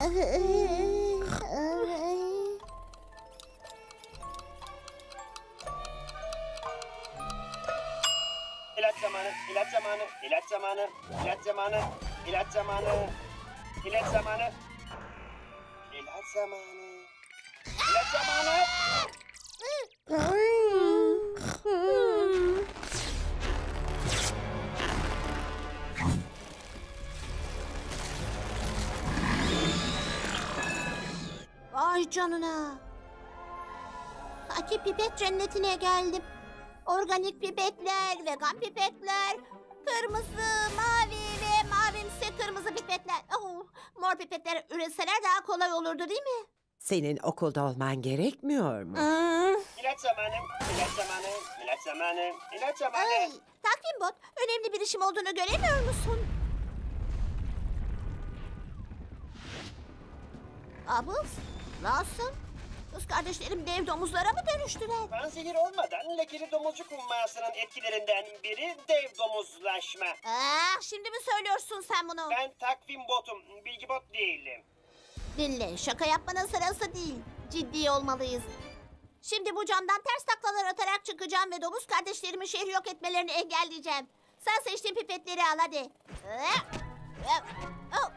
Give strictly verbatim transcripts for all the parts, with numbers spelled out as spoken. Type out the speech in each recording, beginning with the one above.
İlaç zamanı, ilaç zamanı, ilaç zamanı, ilaç zamanı, ilaç zamanı, ilaç zamanı, ilaç zamanı, ilaç zamanı. Ay canına. Sanki pipet cennetine geldim. Organik pipetler, vegan pipetler, kırmızı, mavi ve mavimsi kırmızı pipetler. Oh, mor pipetler üretseler daha kolay olurdu değil mi? Senin okulda olman gerekmiyor mu? Hmm. İlaç zamanı, ilaç zamanı, ilaç zamanı, ilaç zamanı. Ay, takvim bot, önemli bir işim olduğunu göremiyor musun? Bubbles, nasıl? Kız kardeşlerim dev domuzlara mı dönüştüler? Panzehir olmadan lekeli domuzcuk hummasının etkilerinden biri dev domuzlaşma. Ah, şimdi mi söylüyorsun sen bunu? Ben takvim botum, bilgi bot değilim. Dinle, şaka yapmanın sırası değil. Ciddi olmalıyız. Şimdi bu camdan ters taklalar atarak çıkacağım ve domuz kardeşlerimin şehri yok etmelerini engelleyeceğim. Sen seçtiğin pipetleri al hadi. Oh.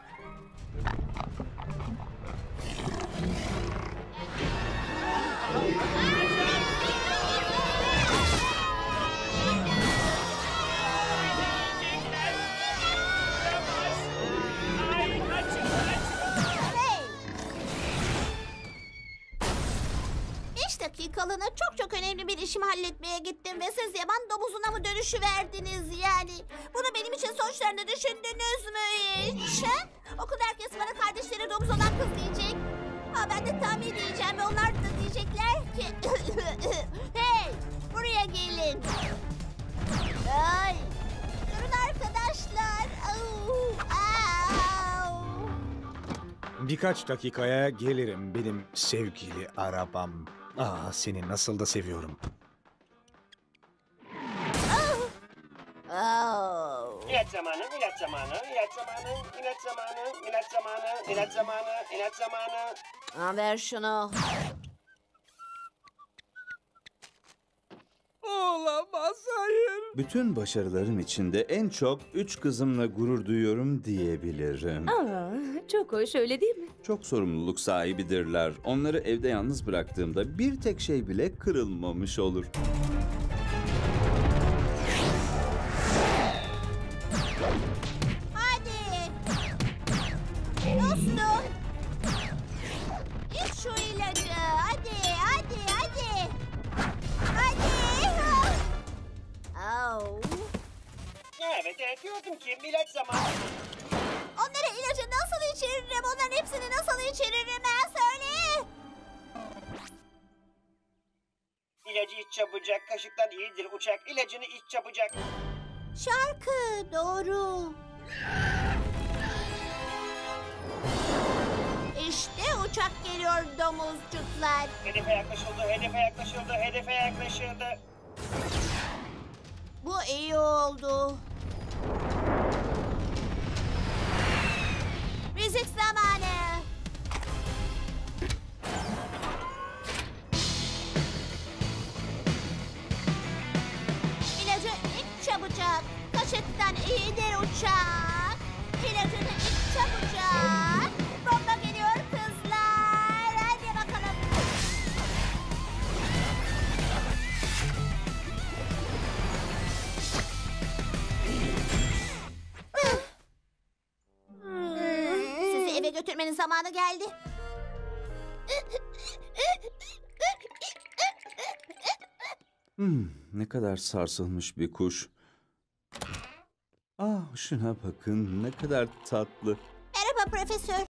Beş dakikalığına çok çok önemli bir işimi halletmeye gittim ve siz yaban domuzuna mı dönüşüverdiniz yani? Bunu benim için sonuçlarını düşündünüz mü hiç? Ha? Okulda herkes bana kardeşleri domuz olan kız diyecek. Ha, ben de tahmin diyeceğim ve onlar da diyecekler ki... Hey, buraya gelin. Ay, durun arkadaşlar. Au, au. Birkaç dakikaya gelirim benim sevgili arabam. Ah, seni nasıl da seviyorum. Au. İlaç zamanı, ilaç zamanı, ilaç zamanı, ilaç zamanı, ilaç zamanı, ilaç zamanı, ilaç zamanı. Ha, ver şunu. Olamaz, hayır. Bütün başarılarım içinde en çok üç kızımla gurur duyuyorum diyebilirim. Aa, çok hoş öyle değil mi? Çok sorumluluk sahibidirler. Onları evde yalnız bıraktığımda bir tek şey bile kırılmamış olur. Hadi. Dostum. İç şu ilacı. Hadi, hadi, hadi. Hadi. Au. Evet, evet diyordum ki ilaç zamanı. Onlara ilacı nasıl içiririm? Onların hepsini nasıl içiririm ben söyle. İlacı iç çabucak, kaşıktan iyidir uçak. İlacını iç çabucak. Şarkı doğru. İşte uçak geliyor domuzcuklar. Hedefe yaklaşıldı, hedefe yaklaşıldı, hedefe yaklaşıldı. Bu iyi oldu. Müzik zamanı. İlacı iç çabucak. Kaşıktan iyidir uçak. İlacını iç çabucak. Bomba geliyor kızlar. Hadi bakalım. Sizi eve götürmenin zamanı geldi. Hmm, ne kadar sarsılmış bir kuş. Ah, şuna bakın, ne kadar tatlı. Merhaba profesör.